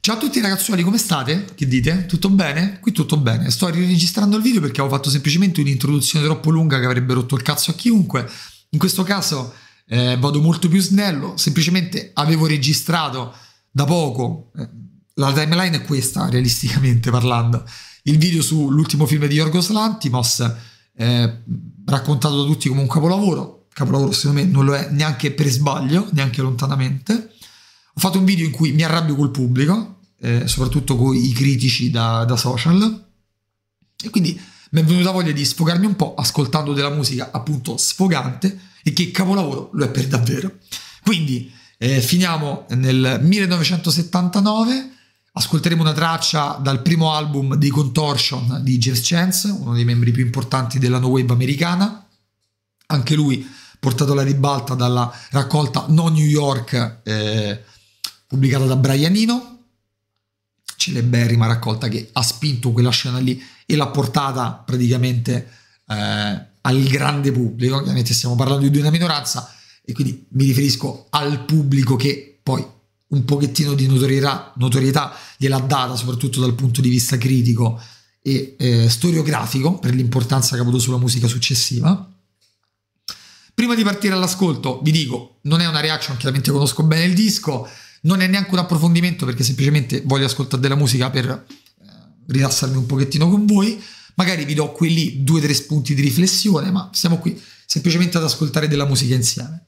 Ciao a tutti ragazzuoli, come state? Che dite? Tutto bene? Qui tutto bene. Sto riregistrando il video perché avevo fatto semplicemente un'introduzione troppo lunga che avrebbe rotto il cazzo a chiunque. In questo caso vado molto più snello, semplicemente avevo registrato da poco, la timeline è questa realisticamente parlando, il video sull'ultimo film di Yorgos Lanthimos, raccontato da tutti come un capolavoro secondo me non lo è neanche per sbaglio, neanche lontanamente. Ho fatto un video in cui mi arrabbio col pubblico, soprattutto con i critici da social, e quindi mi è venuta voglia di sfogarmi un po' ascoltando della musica appunto sfogante e che capolavoro lo è per davvero. Quindi finiamo nel 1979, ascolteremo una traccia dal primo album dei Contortion di James Chance, uno dei membri più importanti della no wave americana, anche lui portato alla ribalta dalla raccolta No New York pubblicata da Brian Eno, celeberrima raccolta che ha spinto quella scena lì e l'ha portata praticamente al grande pubblico. Ovviamente stiamo parlando di una minoranza e quindi mi riferisco al pubblico che poi un pochettino di notorietà gliel'ha data, soprattutto dal punto di vista critico e storiografico, per l'importanza che ha avuto sulla musica successiva. Prima di partire all'ascolto vi dico, non è una reaction, chiaramente conosco bene il disco, non è neanche un approfondimento perché semplicemente voglio ascoltare della musica per rilassarmi un pochettino con voi. Magari vi do quelli 2 o 3 spunti di riflessione, ma siamo qui semplicemente ad ascoltare della musica insieme.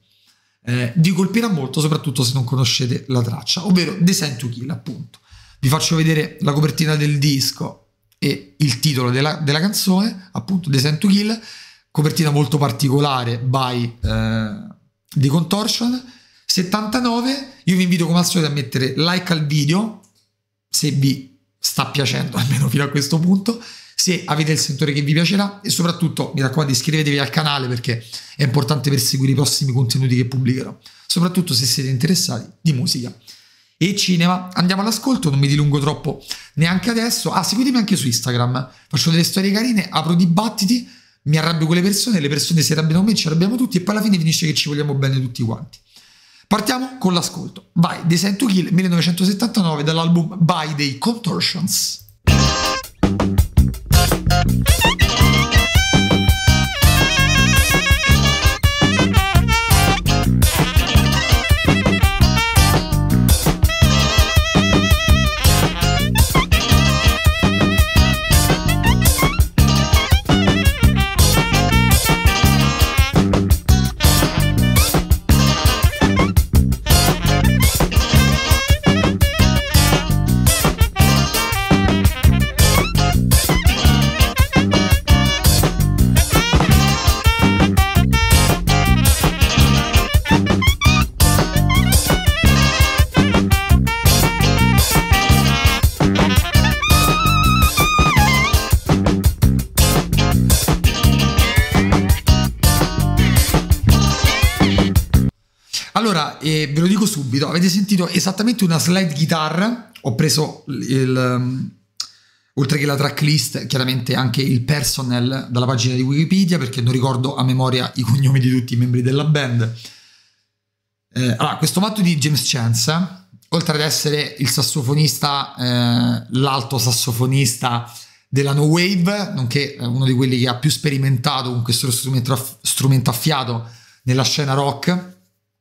Vi colpirà molto, soprattutto se non conoscete la traccia, ovvero Designed to Kill, appunto. Vi faccio vedere la copertina del disco e il titolo della canzone, appunto Designed to Kill, copertina molto particolare by The Contortion. 79, io vi invito come al solito a mettere like al video se vi sta piacendo, almeno fino a questo punto, se avete il sentore che vi piacerà, e soprattutto mi raccomando iscrivetevi al canale perché è importante per seguire i prossimi contenuti che pubblicherò, soprattutto se siete interessati di musica e cinema. Andiamo all'ascolto, non mi dilungo troppo neanche adesso. Seguitemi anche su Instagram, faccio delle storie carine, apro dibattiti, mi arrabbio con le persone si arrabbiano con me, ci arrabbiamo tutti e poi alla fine finisce che ci vogliamo bene tutti quanti. Partiamo con l'ascolto. Vai, Designed to Kill 1979 dall'album By the Contortions. Allora, ve lo dico subito, avete sentito esattamente una slide guitar, ho preso oltre che la tracklist, chiaramente anche il personnel dalla pagina di Wikipedia, perché non ricordo a memoria i cognomi di tutti i membri della band. Allora, questo matto di James Chance, oltre ad essere il sassofonista, l'alto sassofonista della no wave, nonché uno di quelli che ha più sperimentato con questo strumento a fiato nella scena rock,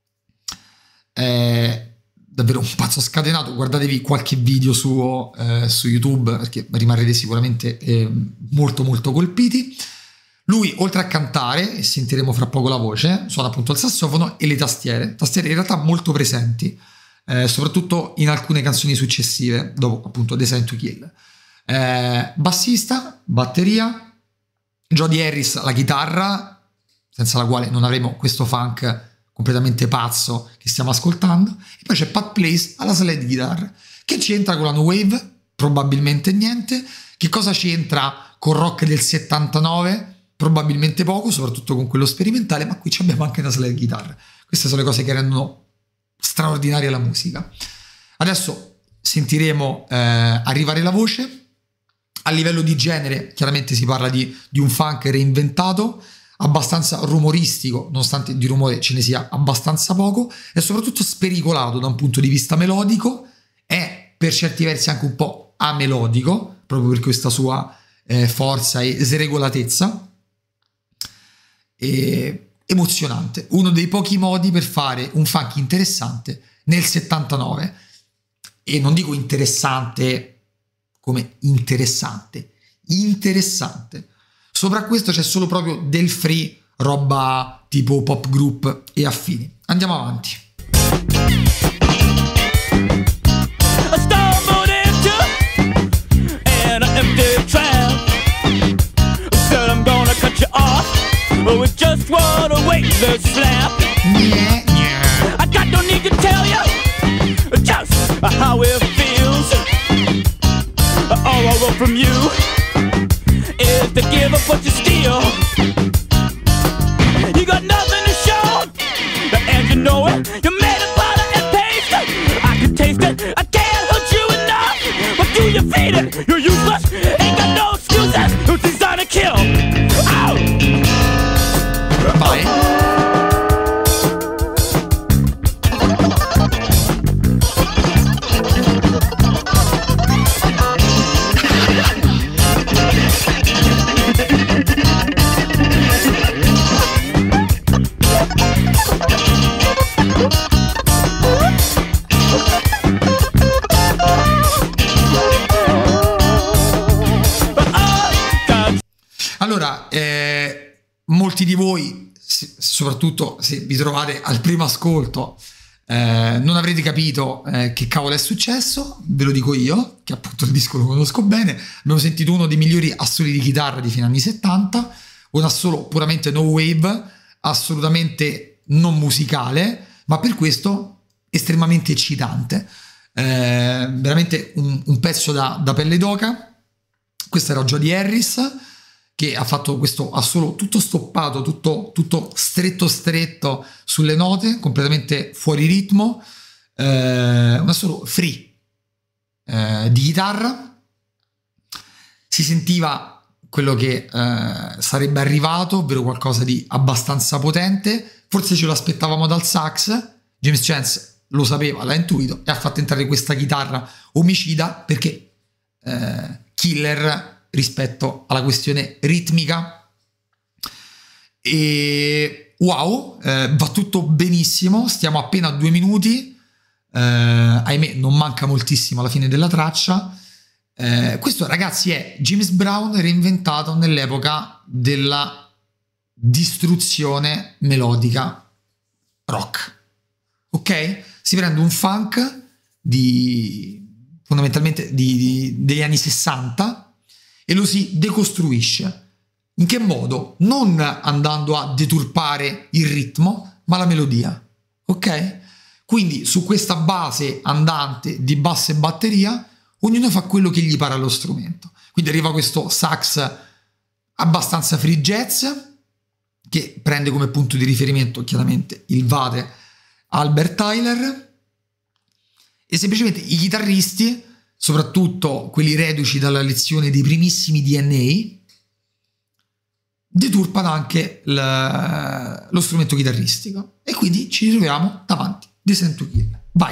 davvero un pazzo scatenato. Guardatevi qualche video suo su YouTube perché rimarrete sicuramente molto molto colpiti. Lui, oltre a cantare, e sentiremo fra poco la voce, suona appunto il sassofono e le tastiere in realtà molto presenti, soprattutto in alcune canzoni successive dopo appunto Designed to Kill. Bassista, batteria, Jody Harris la chitarra, senza la quale non avremo questo funk completamente pazzo che stiamo ascoltando, e poi c'è Pat Place alla slide guitar. Che c'entra con la no wave? Probabilmente niente. Che cosa c'entra con rock del 79? Probabilmente poco, soprattutto con quello sperimentale, ma qui abbiamo anche una slide guitar. Queste sono le cose che rendono straordinaria la musica. Adesso sentiremo arrivare la voce. A livello di genere chiaramente si parla di un funk reinventato, abbastanza rumoristico, nonostante di rumore ce ne sia abbastanza poco, e soprattutto spericolato da un punto di vista melodico. È per certi versi anche un po' amelodico, proprio per questa sua forza e sregolatezza, e emozionante, uno dei pochi modi per fare un funk interessante nel 79, e non dico interessante come interessante, sopra questo c'è solo proprio del free, roba tipo pop group e affini. Andiamo avanti. We just wanna wait the slap. I got no need to tell you just how it feels. All I want from you is to give up what you steal. You got nothing to show, and you know it. You made it butter and paste. I can taste it. I can't hurt you enough. But do you feed it? You're useless. Ain't got no excuses. You're designed to kill. Ow! Vai. Allora, molti di voi, soprattutto se vi trovate al primo ascolto, non avrete capito che cavolo è successo. Ve lo dico io, che appunto il disco lo conosco bene. Abbiamo sentito uno dei migliori assoli di chitarra di fine anni 70, un assolo puramente no wave, assolutamente non musicale, ma per questo estremamente eccitante. Veramente un pezzo da pelle d'oca. Questo era Jody Harris, che ha fatto questo assolo tutto stoppato, tutto stretto sulle note, completamente fuori ritmo, un assolo free di chitarra. Si sentiva quello che sarebbe arrivato, ovvero qualcosa di abbastanza potente. Forse ce lo aspettavamo dal sax. James Chance lo sapeva, l'ha intuito e ha fatto entrare questa chitarra omicida, perché killer rispetto alla questione ritmica. E wow, va tutto benissimo. Stiamo appena a 2 minuti, ahimè non manca moltissimo alla fine della traccia. Questo, ragazzi, è James Brown reinventato nell'epoca della distruzione melodica rock. Ok? Si prende un funk fondamentalmente degli anni 60 e lo si decostruisce. In che modo? Non andando a deturpare il ritmo, ma la melodia. Ok? Quindi su questa base andante di basso e batteria, ognuno fa quello che gli pare allo strumento. Quindi arriva questo sax abbastanza free jazz, che prende come punto di riferimento chiaramente il vate Albert Tyler, e semplicemente i chitarristi, soprattutto quelli reduci dalla lezione dei primissimi DNA, deturpano anche lo strumento chitarristico, e quindi ci ritroviamo davanti Descent to Kill. Vai!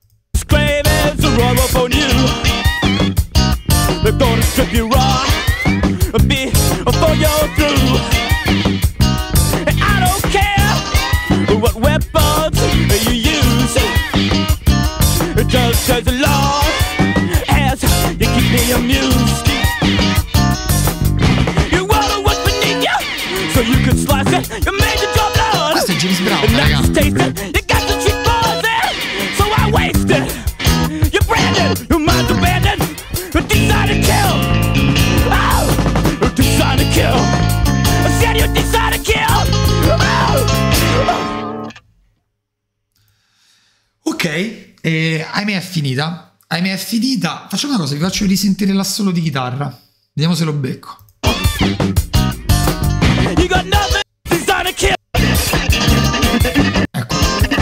Just as long as you keep me amused. You wanna what's beneath you, so you can slice it. You made the job done. Questo è James Brown, and raga. You got the cheap poison, so I wasted. You branded, your mind's abandoned. You decide to kill. Oh, you decide to kill. I said you decide to kill. Oh. Ok. Ahimè è finita. Facciamo una cosa, vi faccio risentire l'assolo di chitarra, vediamo se lo becco. Ecco.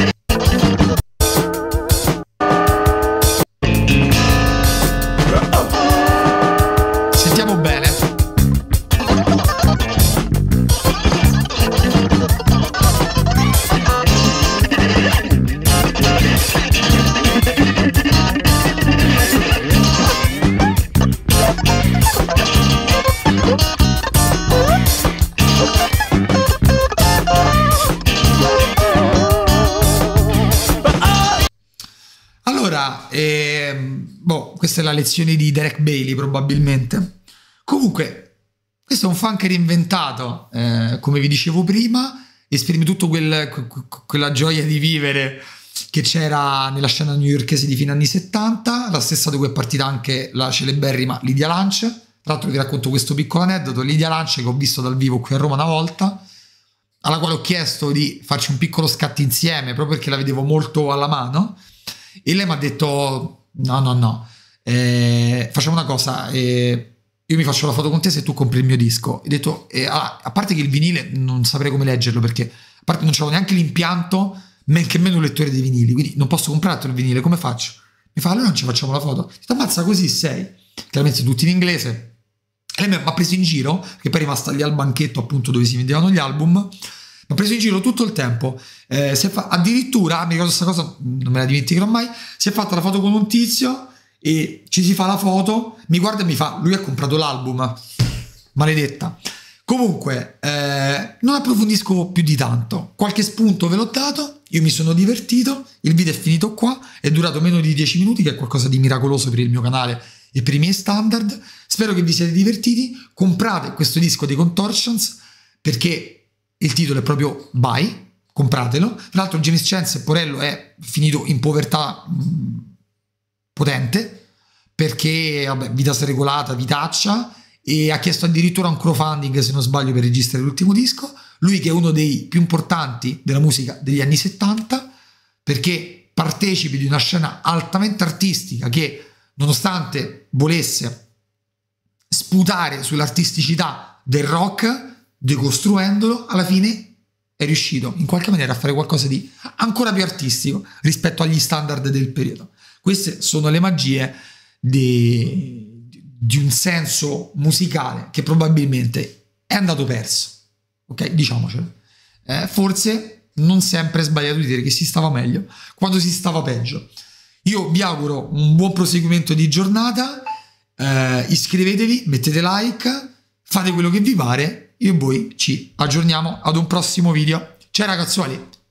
Sentiamo bene. questa è la lezione di Derek Bailey probabilmente. Comunque questo è un funk reinventato, come vi dicevo prima, esprime tutto quella gioia di vivere che c'era nella scena newyorkese di fine anni 70, la stessa da cui è partita anche la celeberrima Lydia Lunch. Tra l'altro vi racconto questo piccolo aneddoto. Lydia Lunch, che ho visto dal vivo qui a Roma una volta, alla quale ho chiesto di farci un piccolo scatto insieme proprio perché la vedevo molto alla mano, e lei mi ha detto no, facciamo una cosa, io mi faccio la foto con te se tu compri il mio disco. Ho detto, a parte che il vinile non saprei come leggerlo, perché a parte non c'avevo neanche l'impianto, men che meno un lettore dei vinili, quindi non posso comprarti il vinile, come faccio? Mi fa, allora non ci facciamo la foto. Ho detto, ammazza, così sei. Chiaramente tutti in inglese. E lei mi ha preso in giro, che poi è rimasta lì al banchetto appunto dove si vendevano gli album, mi ha preso in giro tutto il tempo. Addirittura, mi ricordo questa cosa, non me la dimenticherò mai, si è fatta la foto con un tizio e ci si fa la foto, mi guarda e mi fa, lui ha comprato l'album, maledetta. Comunque non approfondisco più di tanto, qualche spunto ve l'ho dato, io mi sono divertito, il video è finito qua, è durato meno di 10 minuti, che è qualcosa di miracoloso per il mio canale e per i miei standard. Spero che vi siate divertiti. Comprate questo disco dei Contortions, perché il titolo è proprio Bye, compratelo. Tra l'altro James Chance Porello è finito in povertà potente, perché vita sregolata, vitaccia, e ha chiesto addirittura un crowdfunding, se non sbaglio, per registrare l'ultimo disco. Lui che è uno dei più importanti della musica degli anni 70, perché partecipi di una scena altamente artistica che, nonostante volesse sputare sull'artisticità del rock, decostruendolo, alla fine è riuscito in qualche maniera a fare qualcosa di ancora più artistico rispetto agli standard del periodo. Queste sono le magie di un senso musicale che probabilmente è andato perso, ok? Diciamocelo. Forse non sempre è sbagliato dire che si stava meglio quando si stava peggio. Io vi auguro un buon proseguimento di giornata, iscrivetevi, mettete like, fate quello che vi pare, io e voi ci aggiorniamo ad un prossimo video. Ciao ragazzuoli!